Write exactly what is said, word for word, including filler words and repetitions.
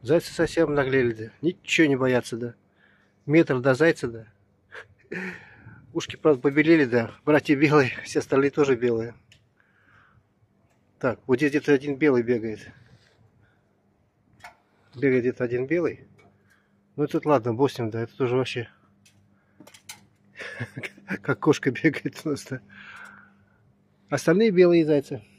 Зайцы совсем наглели, да. Ничего не боятся, да. Метр до зайца, да. Ушки, правда, побелели, да. Братья белые, все остальные тоже белые. Так, вот здесь где-то один белый бегает. Бегает где-то один белый. Ну тут ладно, бог с ним, да. Это тоже вообще как кошка бегает у нас, да. Остальные белые зайцы.